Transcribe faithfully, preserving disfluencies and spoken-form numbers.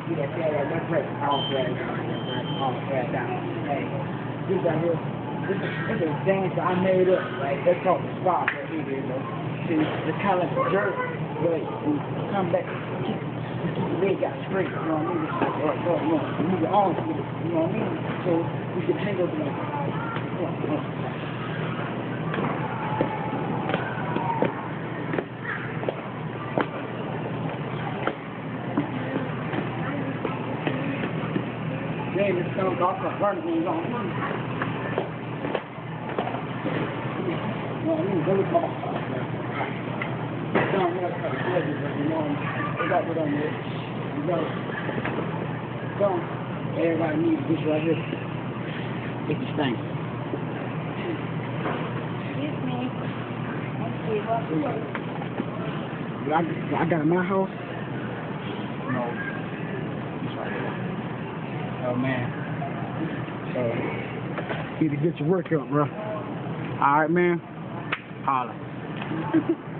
See that thread right there? Press all thread down. All thread down. Hey, this right here. This is, this is a dance that I made up, right? That's called the spot right here, you know. See, it's kind of like a jerk, but when you come back, keep, keep the leg out straight, you know what I mean? It's like, or, or, you know, move your arms with it, you know what I mean? So you can tangle the leg. Come on, come on. Then it comes off the burn when you're on. You know what I mean? Really come on. Don't have to play this, but you know, they got it on there. You know, don't. Everybody needs this right here. It's the thing. Excuse me. Let's see what's I, I got it in my house. No. It's right here. Oh, man. So, you need to get your work up, bro. All right, man. Holla.